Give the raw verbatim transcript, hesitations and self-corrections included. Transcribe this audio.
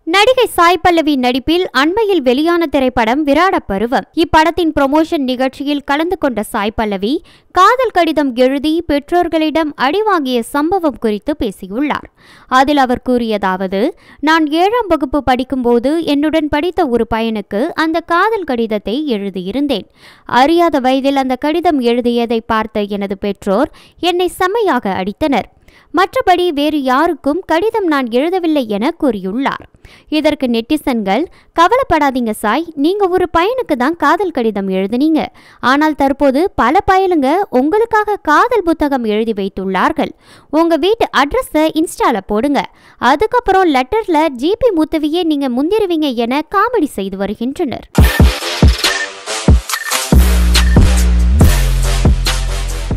நடிகை சாய் பல்லவி நடிப்பில் அண்மையில் வெளியான திரைப்படம் விராட பருவம். இப்படத்தின் ப்ரமோஷன் நிகழ்ச்சியில் கலந்து கொண்ட சாய் பல்லவி காதல் கடிதம் எழுதி பெற்றோர்களிடம் அடி வாங்கிய சம்பவம் குறித்து பேசியுள்ளார். அதில் அவர் கூறியதாவது, நான் ஏழாம் வகுப்பு படிக்கும்போது என்னுடன் படித்த ஒரு பையனுக்கு அந்த காதல் கடிதத்தை எழுதியிருந்தேன். அறியாத வயதில் அந்த கடிதம் எழுதியதை பார்த்த எனது பெற்றோர் என்னை செம்மையாக அடித்தனர். மற்றபடி வேறு யாருக்கும் கடிதம் நான் எழுதவில்லை என கூறியுள்ளார். இதற்கு நெட்டிசன்கள், கவலைப்படாதீங்க சாய், நீங்க ஒரு பையனுக்கு தான் காதல் கடிதம் எழுதினீங்க. ஆனால் தற்போது பல பயலுங்க உங்களுக்காக காதல் புத்தகம் எழுதி வைத்துள்ளார்கள். உங்க வீட்டு அட்ரஸை இன்ஸ்டால போடுங்க, அதுக்கப்புறம் லெட்டர்ல ஜிபி முத்துவையே நீங்க முந்திருவீங்க என காமெடி செய்து வருகின்றனர்.